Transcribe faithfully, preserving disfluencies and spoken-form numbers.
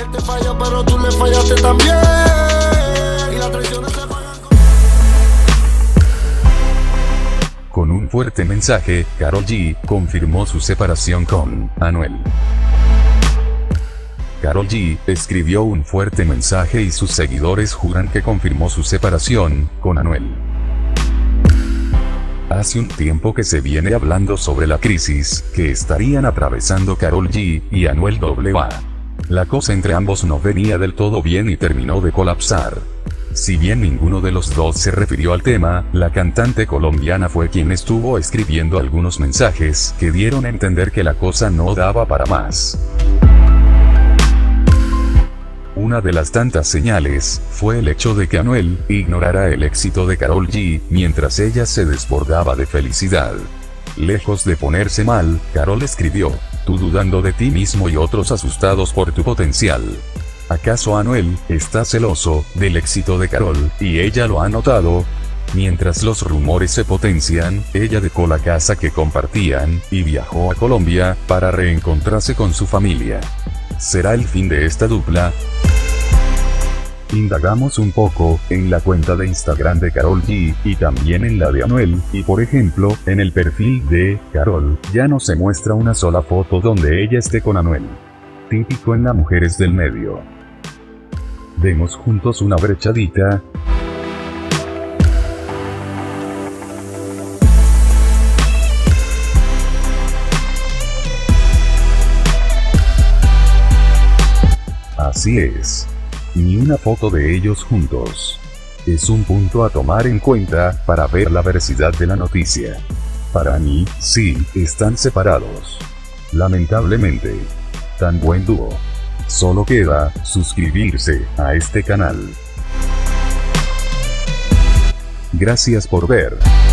Él te falla, pero tú le fallaste también. Y las traiciones se pagan con... Con un fuerte mensaje, Karol G confirmó su separación con Anuel. Karol G escribió un fuerte mensaje y sus seguidores juran que confirmó su separación con Anuel. Hace un tiempo que se viene hablando sobre la crisis que estarían atravesando Karol G y Anuel A A. La cosa entre ambos no venía del todo bien y terminó de colapsar. Si bien ninguno de los dos se refirió al tema, la cantante colombiana fue quien estuvo escribiendo algunos mensajes que dieron a entender que la cosa no daba para más. Una de las tantas señales fue el hecho de que Anuel ignorara el éxito de Karol G mientras ella se desbordaba de felicidad. Lejos de ponerse mal, Karol escribió: "Tú dudando de ti mismo y otros asustados por tu potencial. ¿Acaso Anuel está celoso del éxito de Karol y ella lo ha notado?". Mientras los rumores se potencian, ella dejó la casa que compartían y viajó a Colombia para reencontrarse con su familia. ¿Será el fin de esta dupla? Indagamos un poco en la cuenta de Instagram de Karol G y también en la de Anuel, y por ejemplo, en el perfil de Karol, ya no se muestra una sola foto donde ella esté con Anuel. Típico en las mujeres del medio. Demos juntos una brechadita. Así es. Ni una foto de ellos juntos. Es un punto a tomar en cuenta para ver la veracidad de la noticia. Para mí, sí, están separados. Lamentablemente. Tan buen dúo. Solo queda suscribirse a este canal. Gracias por ver.